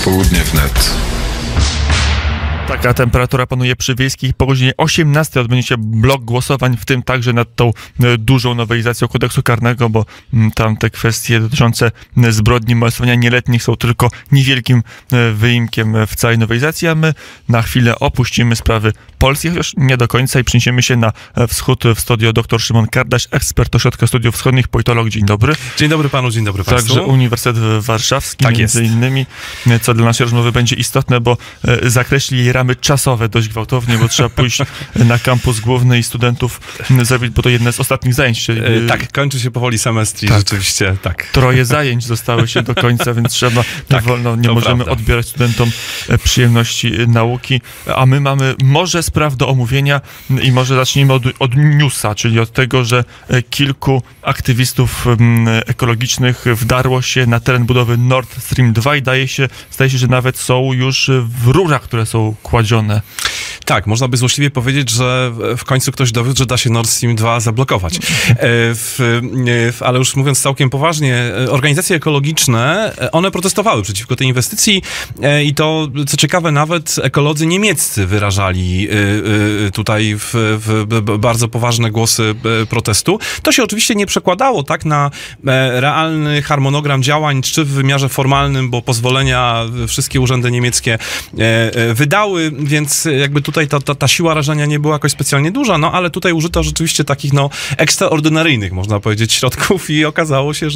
Południe wnet. Taka temperatura panuje przy Wiejskich. Po godzinie 18 odbędzie się blok głosowań, w tym także nad tą dużą nowelizacją kodeksu karnego, bo tam te kwestie dotyczące zbrodni molestowania nieletnich są tylko niewielkim wyimkiem w całej nowelizacji, a my na chwilę opuścimy sprawy polskie, chociaż nie do końca, i przeniesiemy się na wschód w studio dr Szymon Kardaś, ekspert Ośrodka Studiów Wschodnich, politolog. Dzień dobry. Dzień dobry panu, dzień dobry państwu. Także Uniwersytet Warszawski, tak między innymi, co dla naszej rozmowy będzie istotne, bo zakreśli jej ramy czasowe dość gwałtownie, bo trzeba pójść na kampus główny i studentów zrobić, bo to jedne z ostatnich zajęć. Tak, kończy się powoli semestr i rzeczywiście tak. Troje zajęć zostały się do końca, więc trzeba wolno, nie możemy odbierać studentom przyjemności nauki, a my mamy może spraw do omówienia i może zacznijmy od newsa, czyli od tego, że kilku aktywistów ekologicznych wdarło się na teren budowy Nord Stream 2 i zdaje się, że nawet są już w rurach, które są kładzione. Tak, można by złośliwie powiedzieć, że w końcu ktoś dowiódł, że da się Nord Stream 2 zablokować. Ale już mówiąc całkiem poważnie, organizacje ekologiczne, one protestowały przeciwko tej inwestycji i to, co ciekawe, nawet ekolodzy niemieccy wyrażali tutaj bardzo poważne głosy protestu. To się oczywiście nie przekładało tak na realny harmonogram działań, czy w wymiarze formalnym, bo pozwolenia wszystkie urzędy niemieckie wydały, więc jakby tutaj ta siła rażenia nie była jakoś specjalnie duża, no ale tutaj użyto rzeczywiście takich ekstraordynaryjnych, można powiedzieć, środków i okazało się,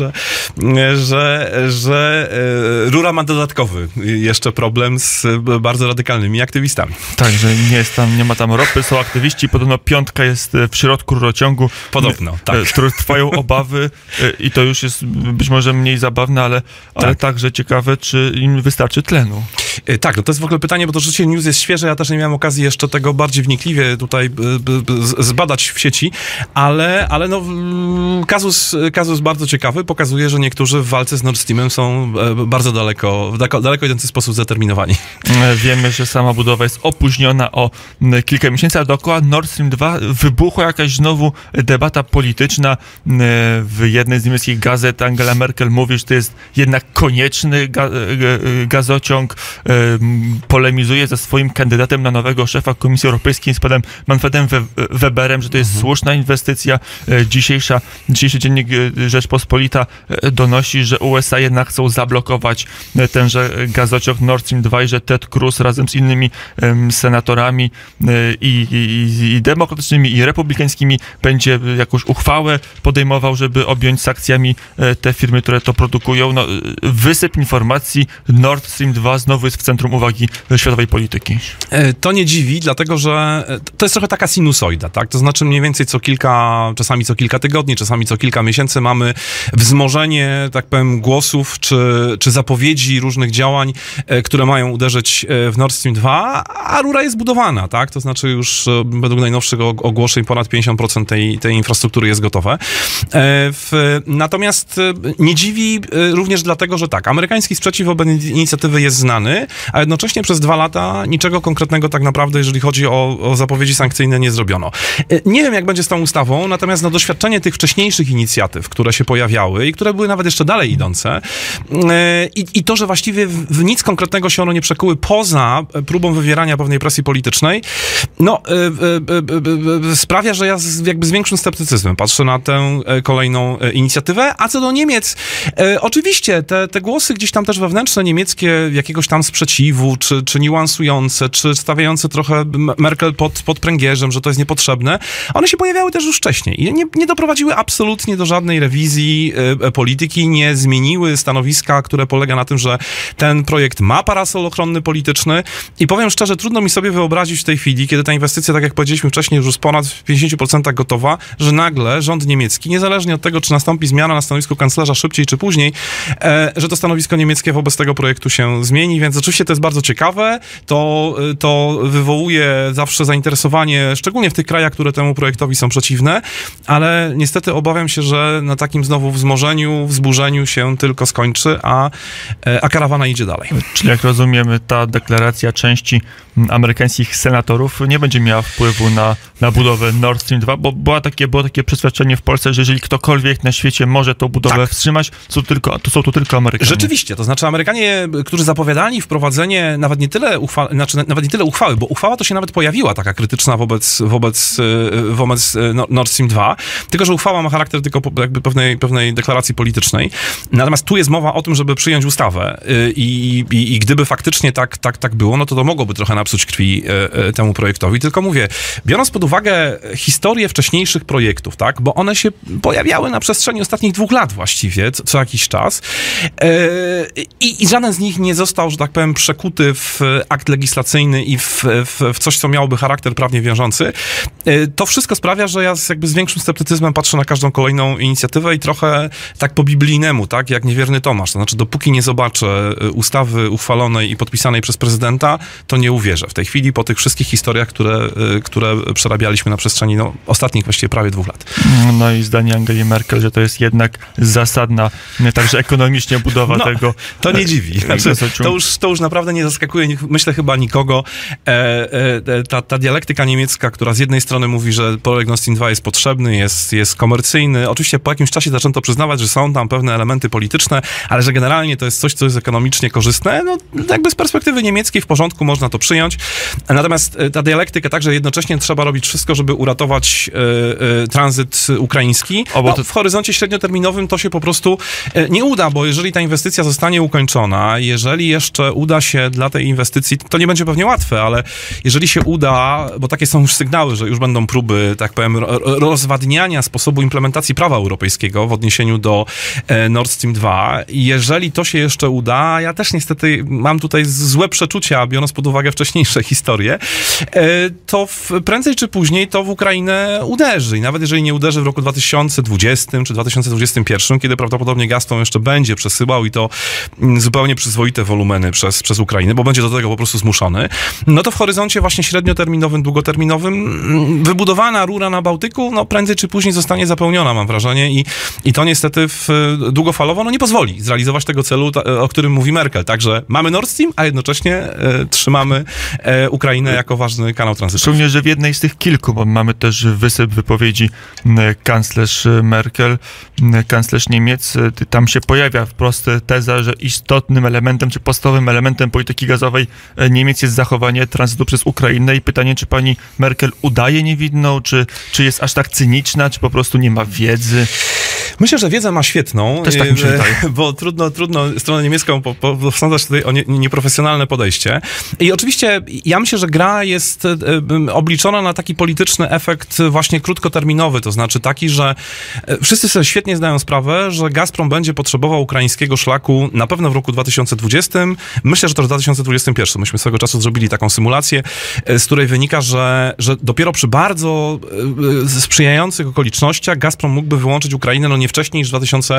że rura ma dodatkowy jeszcze problem z bardzo radykalnymi aktywistami. Tak, że nie ma tam ropy, są aktywiści, podobno piątka jest w środku rurociągu. Podobno, tak. Które trwają obawy i to już jest być może mniej zabawne, ale także ciekawe, czy im wystarczy tlenu. Tak, no to jest w ogóle pytanie, bo to rzeczywiście news jest świeże, ja też nie miałem okazji jeszcze tego bardziej wnikliwie tutaj zbadać w sieci, ale no kazus bardzo ciekawy, pokazuje, że niektórzy w walce z Nord Streamem są bardzo daleko idący sposób zdeterminowani. Wiemy, że sama budowa jest opóźniona o kilka miesięcy, a dookoła Nord Stream 2 wybuchła jakaś znowu debata polityczna. W jednej z niemieckich gazet Angela Merkel mówi, że to jest jednak konieczny gazociąg, polemizuje ze swoim kandydatem na nowego szefa Komisji Europejskiej z panem Manfredem Weberem, że to jest słuszna inwestycja. Dzisiejszy dziennik Rzeczpospolita donosi, że USA jednak chcą zablokować tenże gazociąg Nord Stream 2 i że Ted Cruz razem z innymi senatorami i demokratycznymi, i republikańskimi będzie jakąś uchwałę podejmował, żeby objąć sankcjami te firmy, które to produkują. No, wysyp informacji, Nord Stream 2 znowu jest w centrum uwagi światowej polityki. To nie dziwi, dlatego że to jest trochę taka sinusoida, tak? To znaczy mniej więcej czasami co kilka tygodni, czasami co kilka miesięcy mamy wzmożenie, tak powiem, głosów czy zapowiedzi różnych działań, które mają uderzyć w Nord Stream 2, a rura jest budowana, tak? To znaczy już według najnowszych ogłoszeń ponad 50% tej infrastruktury jest gotowe. Natomiast nie dziwi również dlatego, że tak, amerykański sprzeciw wobec inicjatywy jest znany, a jednocześnie przez 2 lata niczego konkretnego tak naprawdę, jeżeli chodzi o zapowiedzi sankcyjne, nie zrobiono. Nie wiem, jak będzie z tą ustawą, natomiast doświadczenie tych wcześniejszych inicjatyw, które się pojawiały i które były nawet jeszcze dalej idące i to, że właściwie w nic konkretnego się one nie przekuły poza próbą wywierania pewnej presji politycznej, sprawia, że ja z większym sceptycyzmem patrzę na tę kolejną inicjatywę, a co do Niemiec, oczywiście te głosy gdzieś tam też wewnętrzne niemieckie, jakiegoś tam sprzeciwu, czy niuansujące, czy stawiające trochę Merkel pod pręgierzem, że to jest niepotrzebne, one się pojawiały też już wcześniej i nie doprowadziły absolutnie do żadnej rewizji polityki, nie zmieniły stanowiska, które polega na tym, że ten projekt ma parasol ochronny polityczny i powiem szczerze, trudno mi sobie wyobrazić w tej chwili, kiedy ta inwestycja, tak jak powiedzieliśmy wcześniej, już jest ponad w 50% gotowa, że nagle rząd niemiecki, niezależnie od tego, czy nastąpi zmiana na stanowisku kanclerza szybciej czy później, że to stanowisko niemieckie wobec tego projektu się zmieni, więc oczywiście to jest bardzo ciekawe, to wywołuje zawsze zainteresowanie, szczególnie w tych krajach, które temu projektowi są przeciwne, ale niestety obawiam się, że na takim znowu wzmożeniu, wzburzeniu się tylko skończy, a karawana idzie dalej. Czyli jak rozumiemy, ta deklaracja części amerykańskich senatorów nie będzie miała wpływu na budowę Nord Stream 2, bo było takie przeświadczenie w Polsce, że jeżeli ktokolwiek na świecie może tą budowę wstrzymać, to są to tylko Amerykanie. Rzeczywiście, to znaczy Amerykanie, którzy zapowiadali wprowadzenie nawet nie tyle uchwały, bo uchwała to się nawet pojawiła taka krytyczna wobec Nord Stream 2, tylko że uchwała ma charakter tylko jakby pewnej deklaracji politycznej. Natomiast tu jest mowa o tym, żeby przyjąć ustawę i gdyby faktycznie tak było, no to mogłoby trochę napsuć krwi temu projektowi. Tylko mówię, biorąc pod uwagę historię wcześniejszych projektów, tak, bo one się pojawiały na przestrzeni ostatnich 2 lat właściwie, co jakiś czas i żaden z nich nie został, że tak powiem, przekuty w akt legislacyjny i w coś, co miałoby charakter prawnie wiążący. To wszystko sprawia, że ja z większym sceptycyzmem patrzę na każdą kolejną inicjatywę i trochę tak po biblijnemu, tak, jak niewierny Tomasz. To znaczy, dopóki nie zobaczę ustawy uchwalonej i podpisanej przez prezydenta, to nie uwierzę. W tej chwili, po tych wszystkich historiach, które przerabialiśmy na przestrzeni ostatnich właściwie prawie 2 lat. No i zdanie Angeli Merkel, że to jest jednak zasadna, także ekonomicznie budowa tego. To nie dziwi. Znaczy, to już naprawdę nie zaskakuje, myślę, chyba nikogo. Ta dialektyka niemiecka, która z jednej strony mówi, że projekt Nord Stream 2 jest potrzebny, jest komercyjny. Oczywiście po jakimś czasie zaczęto przyznawać, że są tam pewne elementy polityczne, ale że generalnie to jest coś, co jest ekonomicznie korzystne. No jakby z perspektywy niemieckiej w porządku można to przyjąć. Natomiast ta dialektyka także jednocześnie trzeba robić wszystko, żeby uratować tranzyt ukraiński. W horyzoncie średnioterminowym to się po prostu nie uda, bo jeżeli ta inwestycja zostanie ukończona, jeżeli jeszcze uda się dla tej inwestycji, to nie będzie pewnie łatwe, ale jeżeli się uda, bo takie są już sygnały, że już będą próby, tak powiem, rozwadniania sposobu implementacji prawa europejskiego w odniesieniu do Nord Stream 2. I jeżeli to się jeszcze uda, ja też niestety mam tutaj złe przeczucia, biorąc pod uwagę wcześniejsze historie, to prędzej czy później to w Ukrainę uderzy. I nawet jeżeli nie uderzy w roku 2020 czy 2021, kiedy prawdopodobnie Gazprom jeszcze będzie przesyłał i to zupełnie przyzwoite wolumeny przez Ukrainę, bo będzie do tego po prostu zmuszony, no to w horyzoncie właśnie średnioterminowym, długoterminowym wybudowana rura na Bałtyku, no prędzej czy później zostanie zapełniona, mam wrażenie, i to niestety długofalowo nie pozwoli zrealizować tego celu, o którym mówi Merkel. Także mamy Nord Stream, a jednocześnie trzymamy Ukrainę jako ważny kanał tranzytowy. Szczególnie, że w jednej z tych kilku, bo mamy też wysyp wypowiedzi kanclerz Merkel, kanclerz Niemiec, tam się pojawia wprost teza, że istotnym elementem, czy podstawowym elementem polityki gazowej Niemiec jest zachowanie tranzytu przez Ukrainę i pytanie, czy pani Merkel udaje niewinną, czy jest aż tak cyniczna, czy po prostu nie ma wiedzy? Myślę, że wiedzę ma świetną, też tak mi się wydaje. Bo trudno stronę niemiecką posądzać tutaj o nieprofesjonalne podejście. I oczywiście ja myślę, że gra jest obliczona na taki polityczny efekt właśnie krótkoterminowy, to znaczy taki, że wszyscy sobie świetnie zdają sprawę, że Gazprom będzie potrzebował ukraińskiego szlaku na pewno w roku 2020, myślę, że też w 2021. Myśmy swego czasu zrobili taką symulację, z której wynika, że dopiero przy bardzo sprzyjających okolicznościach Gazprom mógłby wyłączyć Ukrainę nie wcześniej niż w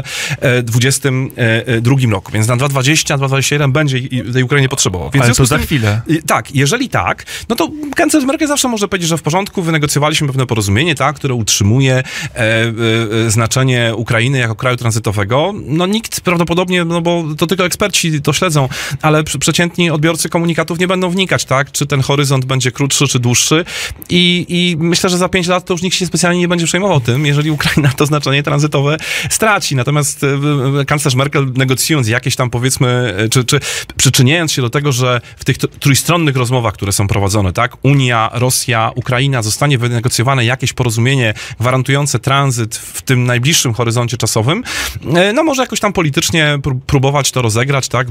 2022 roku. Więc na 2020-2021 będzie tej Ukrainie potrzebował. Więc ale to za chwilę. Tak, jeżeli tak, no to kanclerz Merkel zawsze może powiedzieć, że w porządku, wynegocjowaliśmy pewne porozumienie, tak, które utrzymuje znaczenie Ukrainy jako kraju tranzytowego. No nikt prawdopodobnie, no bo to tylko eksperci to śledzą, ale przeciętni odbiorcy komunikatów nie będą wnikać, tak, czy ten horyzont będzie krótszy, czy dłuższy. I myślę, że za 5 lat to już nikt się specjalnie nie będzie przejmował tym, jeżeli Ukraina to znaczenie tranzytowe straci. Natomiast kanclerz Merkel, negocjując jakieś tam, powiedzmy, czy przyczyniając się do tego, że w tych trójstronnych rozmowach, które są prowadzone, tak, Unia, Rosja, Ukraina, zostanie wynegocjowane jakieś porozumienie gwarantujące tranzyt w tym najbliższym horyzoncie czasowym, no może jakoś tam politycznie próbować to rozegrać, tak,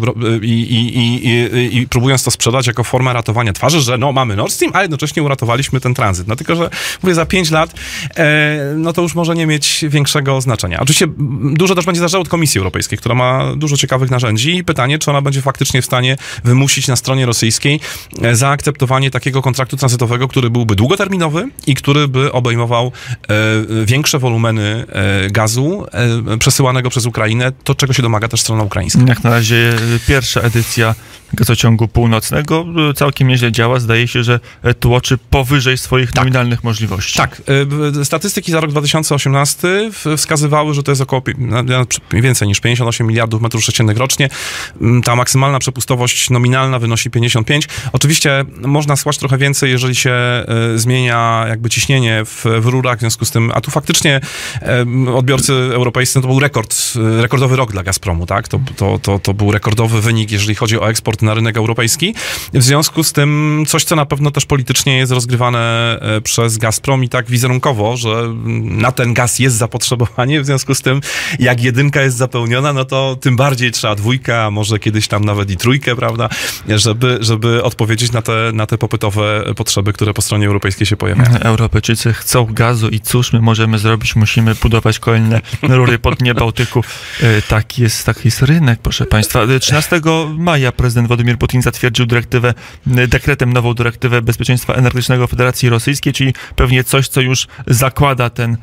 i próbując to sprzedać jako formę ratowania twarzy, że no mamy Nord Stream, a jednocześnie uratowaliśmy ten tranzyt. No tylko, że mówię, za 5 lat, no to już może nie mieć większego znaczenia. Oczywiście dużo też będzie zależało od Komisji Europejskiej, która ma dużo ciekawych narzędzi i pytanie, czy ona będzie faktycznie w stanie wymusić na stronie rosyjskiej zaakceptowanie takiego kontraktu tranzytowego, który byłby długoterminowy i który by obejmował większe wolumeny gazu przesyłanego przez Ukrainę, to czego się domaga też strona ukraińska. Jak na razie pierwsza edycja gazociągu północnego całkiem nieźle działa. Zdaje się, że tłoczy powyżej swoich nominalnych możliwości. Tak. Statystyki za rok 2018 wskazywały, że to jest około więcej niż 58 miliardów metrów sześciennych rocznie. Ta maksymalna przepustowość nominalna wynosi 55. Oczywiście można słać trochę więcej, jeżeli się zmienia jakby ciśnienie w rurach, w związku z tym, a tu faktycznie odbiorcy europejscy, no to był rekordowy rok dla Gazpromu, tak? To był rekordowy wynik, jeżeli chodzi o eksport na rynek europejski. W związku z tym coś, co na pewno też politycznie jest rozgrywane przez Gazprom i tak wizerunkowo, że na ten gaz jest zapotrzebowanie, w związku z tym, jak jedynka jest zapełniona, no to tym bardziej trzeba dwójkę, a może kiedyś tam nawet i trójkę, prawda, żeby odpowiedzieć na te popytowe potrzeby, które po stronie europejskiej się pojawiają. Europejczycy chcą gazu i cóż my możemy zrobić? Musimy budować kolejne rury po dnie Bałtyku. Taki jest rynek, proszę państwa. 13 maja prezydent Władimir Putin zatwierdził dekretem nową dyrektywę bezpieczeństwa energetycznego Federacji Rosyjskiej, czyli pewnie coś, co już zakłada ten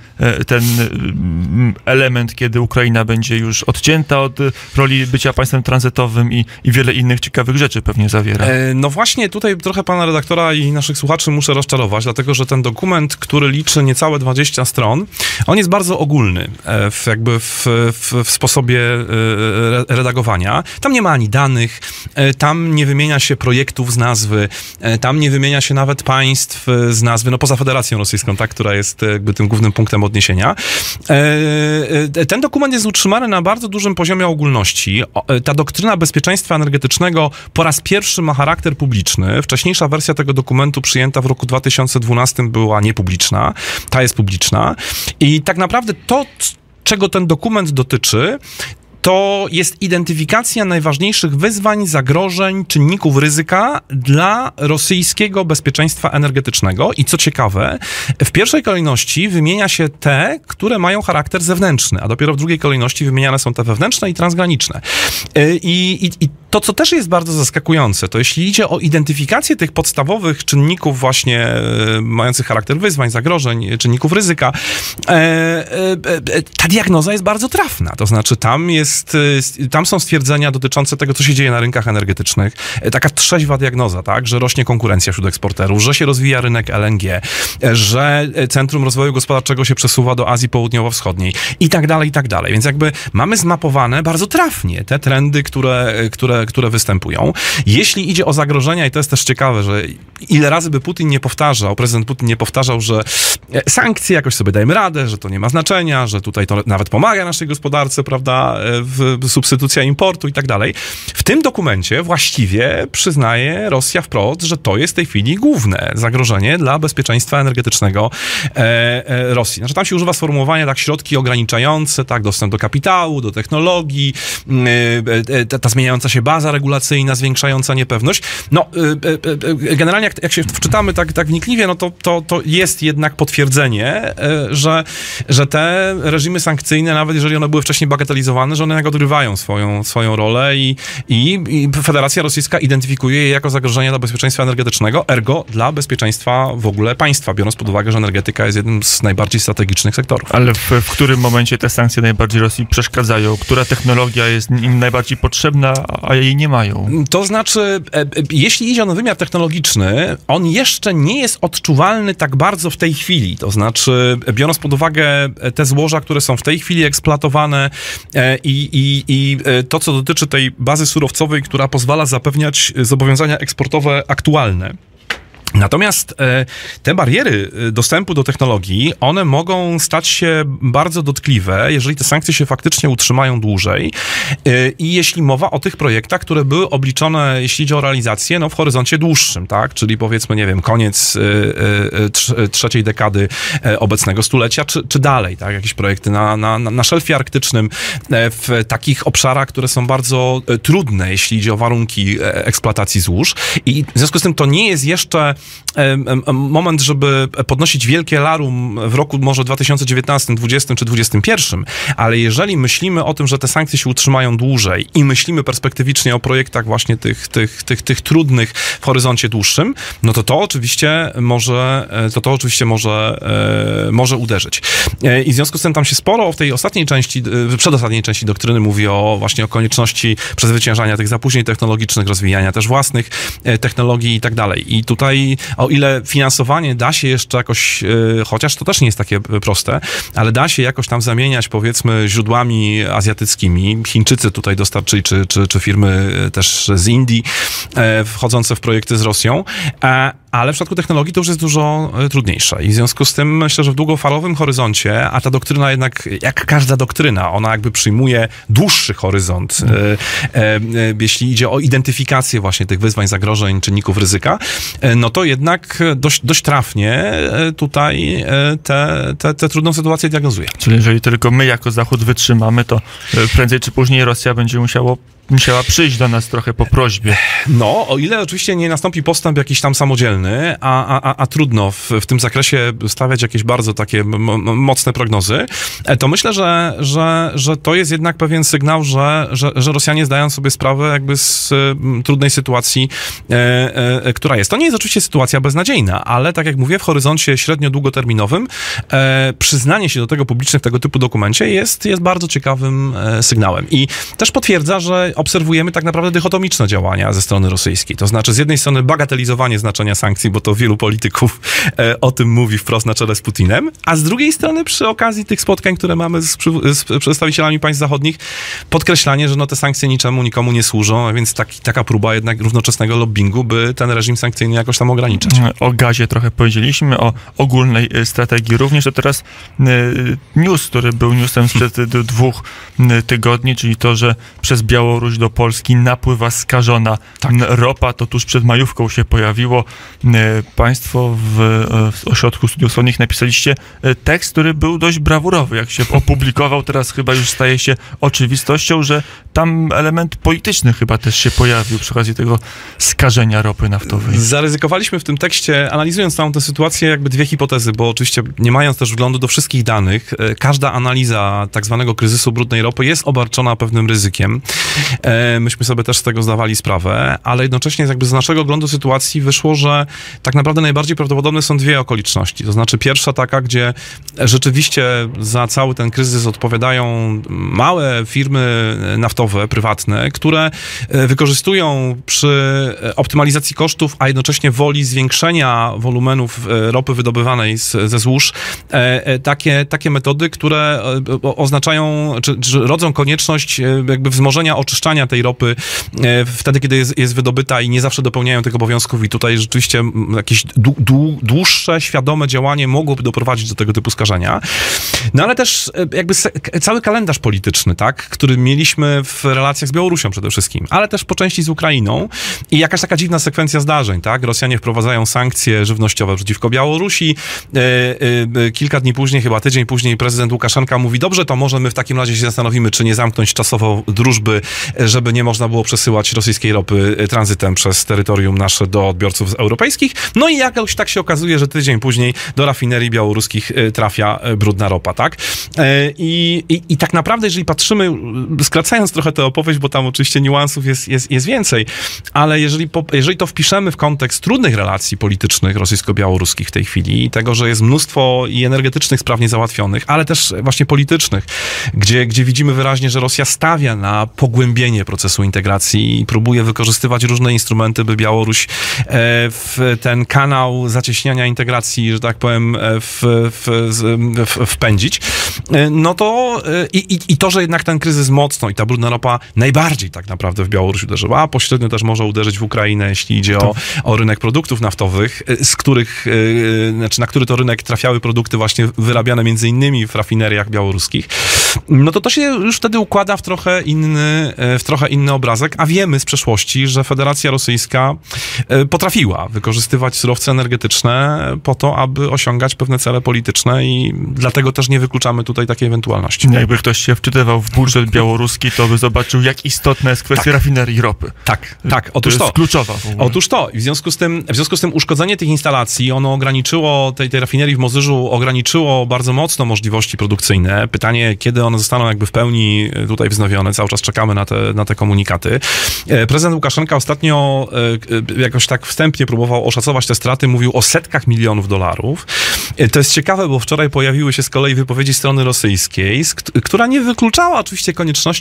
element, kiedy Ukraina będzie już odcięta od roli bycia państwem tranzytowym i wiele innych ciekawych rzeczy pewnie zawiera. No właśnie, tutaj trochę pana redaktora i naszych słuchaczy muszę rozczarować, dlatego że ten dokument, który liczy niecałe 20 stron, on jest bardzo ogólny w sposobie redagowania. Tam nie ma ani danych, tam nie wymienia się projektów z nazwy, tam nie wymienia się nawet państw z nazwy, no poza Federacją Rosyjską, tak, która jest jakby tym głównym punktem odniesienia. Ten dokument jest utrzymany na bardzo dużym poziomie ogólności. Ta doktryna bezpieczeństwa energetycznego po raz pierwszy ma charakter publiczny. Wcześniejsza wersja tego dokumentu przyjęta w roku 2012 była niepubliczna. Ta jest publiczna. I tak naprawdę to, czego ten dokument dotyczy, to jest identyfikacja najważniejszych wyzwań, zagrożeń, czynników ryzyka dla rosyjskiego bezpieczeństwa energetycznego. I co ciekawe, w pierwszej kolejności wymienia się te, które mają charakter zewnętrzny, a dopiero w drugiej kolejności wymieniane są te wewnętrzne i transgraniczne. I to, co też jest bardzo zaskakujące, to jeśli idzie o identyfikację tych podstawowych czynników właśnie mających charakter wyzwań, zagrożeń, czynników ryzyka, ta diagnoza jest bardzo trafna. To znaczy tam są stwierdzenia dotyczące tego, co się dzieje na rynkach energetycznych. Taka trzeźwa diagnoza, tak, że rośnie konkurencja wśród eksporterów, że się rozwija rynek LNG, że centrum rozwoju gospodarczego się przesuwa do Azji Południowo-Wschodniej i tak dalej, i tak dalej. Więc jakby mamy zmapowane bardzo trafnie te trendy, które występują. Jeśli idzie o zagrożenia, i to jest też ciekawe, że ile razy by prezydent Putin nie powtarzał, że sankcje jakoś sobie dajemy radę, że to nie ma znaczenia, że tutaj to nawet pomaga naszej gospodarce, prawda, substytucja importu i tak dalej. W tym dokumencie właściwie przyznaje Rosja wprost, że to jest w tej chwili główne zagrożenie dla bezpieczeństwa energetycznego Rosji. Znaczy tam się używa sformułowania tak środki ograniczające, tak, dostęp do kapitału, do technologii, ta zmieniająca się baza regulacyjna, zwiększająca niepewność. No, generalnie jak się wczytamy tak wnikliwie, no to jest jednak potwierdzenie, że te reżimy sankcyjne, nawet jeżeli one były wcześniej bagatelizowane, że one jak odgrywają swoją rolę i Federacja Rosyjska identyfikuje je jako zagrożenie dla bezpieczeństwa energetycznego, ergo dla bezpieczeństwa w ogóle państwa, biorąc pod uwagę, że energetyka jest jednym z najbardziej strategicznych sektorów. Ale w którym momencie te sankcje najbardziej Rosji przeszkadzają? Która technologia jest im najbardziej potrzebna, a jej nie mają? To znaczy, jeśli idzie o wymiar technologiczny, on jeszcze nie jest odczuwalny tak bardzo w tej chwili. To znaczy, biorąc pod uwagę te złoża, które są w tej chwili eksploatowane i to, co dotyczy tej bazy surowcowej, która pozwala zapewniać zobowiązania eksportowe aktualne. Natomiast te bariery dostępu do technologii, one mogą stać się bardzo dotkliwe, jeżeli te sankcje się faktycznie utrzymają dłużej i jeśli mowa o tych projektach, które były obliczone, jeśli idzie o realizację, no w horyzoncie dłuższym, tak, czyli powiedzmy, nie wiem, koniec trzeciej dekady obecnego stulecia, czy dalej, tak, jakieś projekty na szelfie arktycznym, w takich obszarach, które są bardzo trudne, jeśli idzie o warunki eksploatacji złóż i w związku z tym to nie jest jeszcze moment, żeby podnosić wielkie larum w roku może 2019, 2020 czy 2021, ale jeżeli myślimy o tym, że te sankcje się utrzymają dłużej i myślimy perspektywicznie o projektach właśnie tych trudnych w horyzoncie dłuższym, no to oczywiście może uderzyć. I w związku z tym tam się sporo w tej ostatniej części, przedostatniej części doktryny mówi właśnie o konieczności przezwyciężania tych zapóźnień technologicznych, rozwijania też własnych technologii i tak dalej. I tutaj o ile finansowanie da się jeszcze jakoś, chociaż to też nie jest takie proste, ale da się jakoś tam zamieniać, powiedzmy, źródłami azjatyckimi, Chińczycy tutaj dostarczyli, czy firmy też z Indii wchodzące w projekty z Rosją, ale w przypadku technologii to już jest dużo trudniejsze i w związku z tym myślę, że w długofalowym horyzoncie, a ta doktryna jednak, jak każda doktryna, ona jakby przyjmuje dłuższy horyzont, jeśli idzie o identyfikację właśnie tych wyzwań, zagrożeń, czynników ryzyka, no to jednak dość trafnie tutaj te trudną sytuację diagnozuje. Czyli jeżeli tylko my jako Zachód wytrzymamy, to prędzej czy później Rosja będzie musiała przyjść do nas trochę po prośbie. No, o ile oczywiście nie nastąpi postęp jakiś tam samodzielny, a trudno w tym zakresie stawiać jakieś bardzo takie mocne prognozy, to myślę, że to jest jednak pewien sygnał, że Rosjanie zdają sobie sprawę jakby z trudnej sytuacji, która jest. To nie jest oczywiście sytuacja beznadziejna, ale tak jak mówię, w horyzoncie średnio-długoterminowym przyznanie się do tego publiczne w tego typu dokumencie jest bardzo ciekawym sygnałem. I też potwierdza, że obserwujemy tak naprawdę dychotomiczne działania ze strony rosyjskiej. To znaczy z jednej strony bagatelizowanie znaczenia sankcji, bo to wielu polityków o tym mówi wprost na czele z Putinem, a z drugiej strony przy okazji tych spotkań, które mamy z przedstawicielami państw zachodnich, podkreślanie, że no te sankcje nikomu nie służą, a więc taka próba jednak równoczesnego lobbingu, by ten reżim sankcyjny jakoś tam ograniczać. O gazie trochę powiedzieliśmy, o ogólnej strategii również. To teraz news, który był newsem sprzed 2 tygodni, czyli to, że przez Białoruś do Polski napływa skażona ropa. To tuż przed majówką się pojawiło. Państwo w Ośrodku Studiów Wschodnich napisaliście tekst, który był dość brawurowy. Jak się opublikował, teraz chyba już staje się oczywistością, że tam element polityczny chyba też się pojawił przy okazji tego skażenia ropy naftowej. Zaryzykowaliśmy w tym tekście, analizując całą tę sytuację, jakby 2 hipotezy, bo oczywiście nie mając też wglądu do wszystkich danych, każda analiza tak zwanego kryzysu brudnej ropy jest obarczona pewnym ryzykiem. Myśmy sobie też z tego zdawali sprawę, ale jednocześnie jakby z naszego oglądu sytuacji wyszło, że tak naprawdę najbardziej prawdopodobne są 2 okoliczności. To znaczy pierwsza taka, gdzie rzeczywiście za cały ten kryzys odpowiadają małe firmy naftowe, prywatne, które wykorzystują przy optymalizacji kosztów, a jednocześnie woli zwiększenia wolumenów ropy wydobywanej ze złóż, takie metody, które oznaczają, czy rodzą konieczność jakby wzmożenia oczyszczania tej ropy wtedy, kiedy jest wydobyta i nie zawsze dopełniają tych obowiązków i tutaj rzeczywiście jakieś dłuższe, świadome działanie mogłoby doprowadzić do tego typu skażenia. No ale też jakby cały kalendarz polityczny, tak, który mieliśmy w relacjach z Białorusią przede wszystkim, ale też po części z Ukrainą i jakaś taka dziwna sekwencja zdarzeń, tak, Rosjanie wprowadzają sankcje żywnościowe przeciwko Białorusi, kilka dni później, chyba tydzień później prezydent Łukaszenka mówi, dobrze, to może my w takim razie się zastanowimy, czy nie zamknąć czasowo drużby, żeby nie można było przesyłać rosyjskiej ropy tranzytem przez terytorium nasze do odbiorców europejskich. No i jakoś tak się okazuje, że tydzień później do rafinerii białoruskich trafia brudna ropa, tak? I tak naprawdę, jeżeli patrzymy, skracając trochę tę opowieść, bo tam oczywiście niuansów jest więcej, ale jeżeli to wpiszemy w kontekst trudnych relacji politycznych rosyjsko-białoruskich w tej chwili i tego, że jest mnóstwo i energetycznych spraw niezałatwionych, ale też właśnie politycznych, gdzie widzimy wyraźnie, że Rosja stawia na pogłębienie procesu integracji i próbuje wykorzystywać różne instrumenty, by Białoruś w ten kanał zacieśniania integracji, że tak powiem, wpędzić, no to i to, że jednak ten kryzys mocno i ta brudna ropa najbardziej tak naprawdę w Białoruś uderzyła, a pośrednio też może uderzyć w Ukrainę, jeśli idzie o rynek produktów naftowych, z których, na który to rynek trafiały produkty właśnie wyrabiane między innymi w rafineriach białoruskich, no to się już wtedy układa w trochę inny obrazek, a wiemy z przeszłości, że Federacja Rosyjska potrafiła wykorzystywać surowce energetyczne po to, aby osiągać pewne cele polityczne i dlatego też nie wykluczamy tutaj takiej ewentualności. Jakby ktoś się wczytywał w budżet białoruski, to by zobaczył, jak istotna jest kwestia rafinerii ropy. Tak. Otóż to jest kluczowa w ogóle. Otóż to. W związku z tym uszkodzenie tych instalacji, ono ograniczyło, tej rafinerii w Mozyrzu ograniczyło bardzo mocno możliwości produkcyjne. Pytanie, kiedy one zostaną jakby w pełni tutaj wznowione. Cały czas czekamy na te komunikaty. Prezydent Łukaszenka ostatnio jakoś tak wstępnie próbował oszacować te straty, mówił o setkach milionów dolarów. To jest ciekawe, bo wczoraj pojawiły się z kolei wypowiedzi strony rosyjskiej, która nie wykluczała oczywiście konieczności rekompensat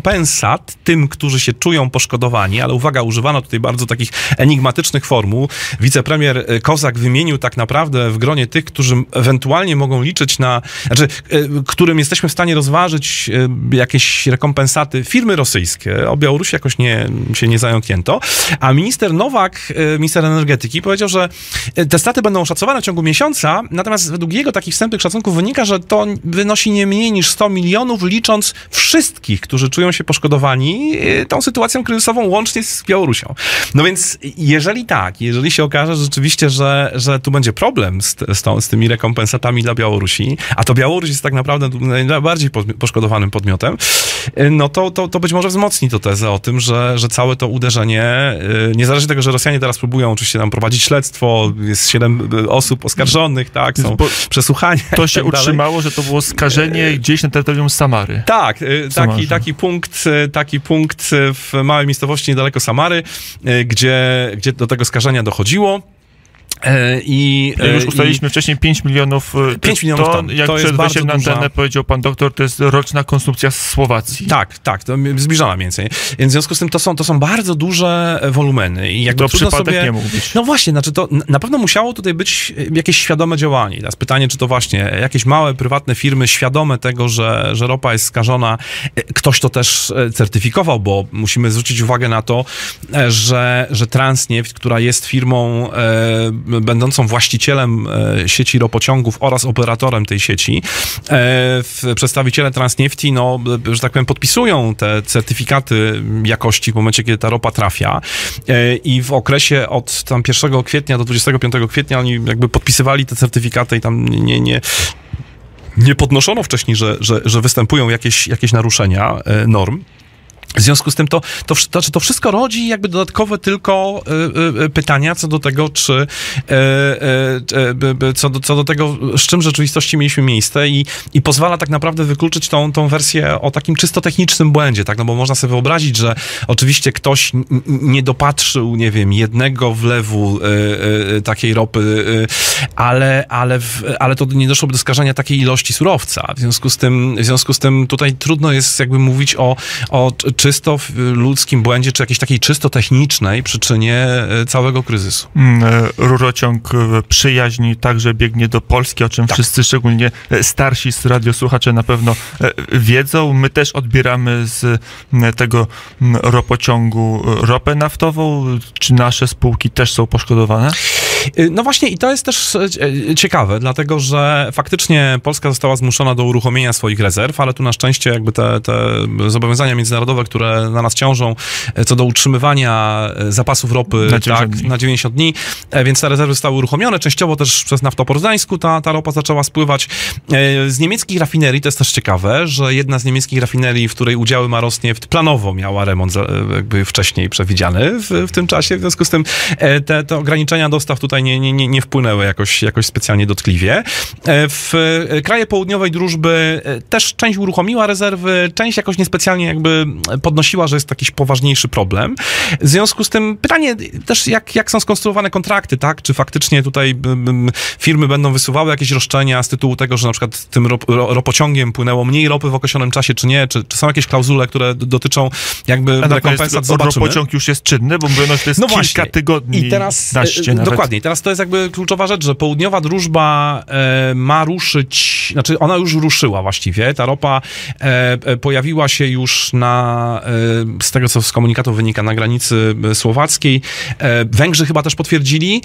rekompensat tym, którzy się czują poszkodowani, ale uwaga, używano tutaj bardzo takich enigmatycznych formuł. Wicepremier Kozak wymienił tak naprawdę w gronie tych, którzy ewentualnie mogą liczyć na, którym jesteśmy w stanie rozważyć jakieś rekompensaty, firmy rosyjskie. O Białorusi jakoś się nie zająknięto. A minister Nowak, minister energetyki, powiedział, że te straty będą oszacowane w ciągu miesiąca, natomiast według jego takich wstępnych szacunków wynika, że to wynosi nie mniej niż 100 milionów, licząc wszystkich, którzy czują się poszkodowani tą sytuacją kryzysową, łącznie z Białorusią. No więc jeżeli się okaże rzeczywiście, że tu będzie problem z tymi rekompensatami dla Białorusi, a to Białoruś jest tak naprawdę najbardziej poszkodowanym podmiotem, no to być może wzmocni to tezę o tym, że całe to uderzenie, niezależnie od tego, że Rosjanie teraz próbują oczywiście tam prowadzić śledztwo, jest 7 osób oskarżonych, tak, są przesłuchania. To się utrzymało, że to było skażenie gdzieś na terytorium Samary. Tak, taki punkt w małej miejscowości niedaleko Samary, gdzie do tego skażenia dochodziło. Już ustaliliśmy wcześniej 5 milionów ton. Jak to przed wejściem na antenę powiedział pan doktor, to jest roczna konsumpcja z Słowacji. Tak, to zbliżona mniej więcej. Więc w związku z tym to są bardzo duże wolumeny. I jakby to przypadek nie mógł być. No właśnie, to na pewno musiało tutaj być jakieś świadome działanie. Teraz pytanie, czy to właśnie jakieś małe, prywatne firmy świadome tego, że ropa jest skażona, ktoś to też certyfikował, bo musimy zwrócić uwagę na to, że Transneft, która jest firmą będącą właścicielem sieci ropociągów oraz operatorem tej sieci, przedstawiciele Transnefti, że tak powiem, podpisują te certyfikaty jakości w momencie, kiedy ta ropa trafia i w okresie od tam 1 kwietnia do 25 kwietnia oni jakby podpisywali te certyfikaty i tam nie podnoszono wcześniej, że występują jakieś naruszenia norm. W związku z tym to wszystko rodzi jakby dodatkowe tylko pytania co do tego, co do tego, z czym w rzeczywistości mieliśmy miejsce i pozwala tak naprawdę wykluczyć tą wersję o takim czysto technicznym błędzie, tak, no bo można sobie wyobrazić, że oczywiście ktoś nie dopatrzył, nie wiem, jednego wlewu takiej ropy, ale to nie doszłoby do skażenia takiej ilości surowca. W związku z tym tutaj trudno jest jakby mówić o czysto ludzkim błędzie, czy jakiejś takiej czysto technicznej przyczynie całego kryzysu. Rurociąg przyjaźni także biegnie do Polski, o czym wszyscy, szczególnie starsi radiosłuchacze na pewno wiedzą. My też odbieramy z tego ropociągu ropę naftową. Czy nasze spółki też są poszkodowane? No właśnie i to jest też ciekawe, dlatego że faktycznie Polska została zmuszona do uruchomienia swoich rezerw, ale tu na szczęście jakby te zobowiązania międzynarodowe, które na nas ciążą co do utrzymywania zapasów ropy na 90 dni, więc te rezerwy zostały uruchomione. Częściowo też przez Naftoport w Gdańsku ta ropa zaczęła spływać. Z niemieckich rafinerii, to jest też ciekawe, że jedna z niemieckich rafinerii, w której udziały ma Rosneft, planowo miała remont jakby wcześniej przewidziany w tym czasie. W związku z tym te ograniczenia dostaw tutaj nie wpłynęły jakoś specjalnie dotkliwie. W kraje południowej drużby też część uruchomiła rezerwy, część jakoś niespecjalnie jakby podnosiła, że jest jakiś poważniejszy problem. W związku z tym pytanie też, jak są skonstruowane kontrakty, tak? Czy faktycznie tutaj firmy będą wysuwały jakieś roszczenia z tytułu tego, że na przykład tym ropociągiem płynęło mniej ropy w określonym czasie, czy nie? Czy są jakieś klauzule, które dotyczą jakby rekompensat? Zobaczymy. Ropociąg już jest czynny, bo mówiono, że to jest kilka tygodni. I teraz, dokładnie, i teraz to jest jakby kluczowa rzecz, że południowa drużba ma ruszyć, znaczy ona już ruszyła właściwie, ta ropa pojawiła się już z tego co z komunikatu wynika, na granicy słowackiej. Węgrzy chyba też potwierdzili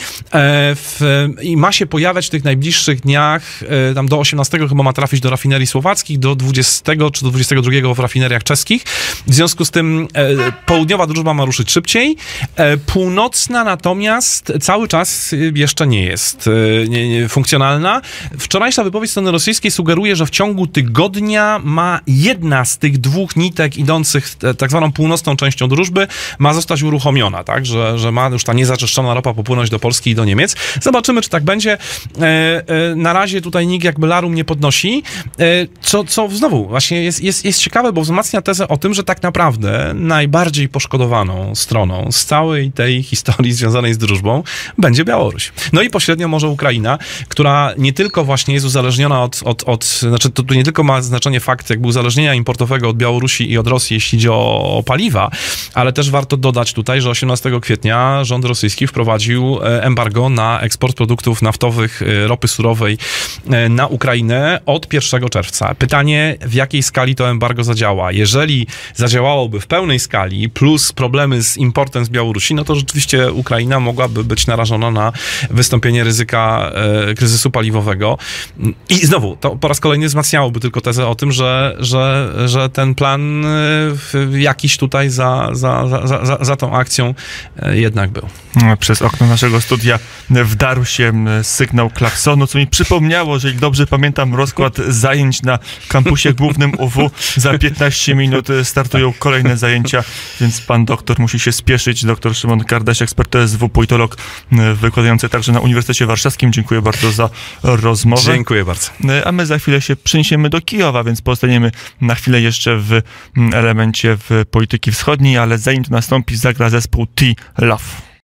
i ma się pojawiać w tych najbliższych dniach, tam do 18 chyba ma trafić do rafinerii słowackich, do 20 czy do 22 w rafineriach czeskich. W związku z tym południowa drużba ma ruszyć szybciej. Północna natomiast cały czas jeszcze nie jest funkcjonalna. Wczorajsza wypowiedź strony rosyjskiej sugeruje, że w ciągu tygodnia ma jedna z tych dwóch nitek idących tak zwaną północną częścią drużby ma zostać uruchomiona, tak, że ma już ta niezaczyszczona ropa popłynąć do Polski i do Niemiec. Zobaczymy, czy tak będzie. Na razie tutaj nikt jakby larum nie podnosi, co znowu właśnie jest ciekawe, bo wzmacnia tezę o tym, że tak naprawdę najbardziej poszkodowaną stroną z całej tej historii związanej z drużbą będzie Białoruś. No i pośrednio może Ukraina, która nie tylko właśnie jest uzależniona znaczy to tu nie tylko ma znaczenie fakt jakby uzależnienia importowego od Białorusi i od Rosji, jeśli idzie o paliwa, ale też warto dodać tutaj, że 18 kwietnia rząd rosyjski wprowadził embargo na eksport produktów naftowych, ropy surowej na Ukrainę od 1 czerwca. Pytanie, w jakiej skali to embargo zadziała? Jeżeli zadziałałoby w pełnej skali, plus problemy z importem z Białorusi, no to rzeczywiście Ukraina mogłaby być narażona na wystąpienie ryzyka kryzysu paliwowego. I znowu, to po raz kolejny wzmacniałoby tylko tezę o tym, że ten plan jakiś tutaj za tą akcją jednak był. Przez okno naszego studia wdarł się sygnał klaksonu, co mi przypomniało, że jak dobrze pamiętam rozkład zajęć na kampusie głównym UW, za 15 minut startują kolejne zajęcia, więc pan doktor musi się spieszyć. Doktor Szymon Kardaś, ekspert TSW, politolog, wykładający także na Uniwersytecie Warszawskim. Dziękuję bardzo za rozmowę. Dziękuję bardzo. A my za chwilę się przeniesiemy do Kijowa, więc pozostaniemy na chwilę jeszcze w elemencie w polityki wschodniej, ale zanim to nastąpi, zagra zespół T-Love.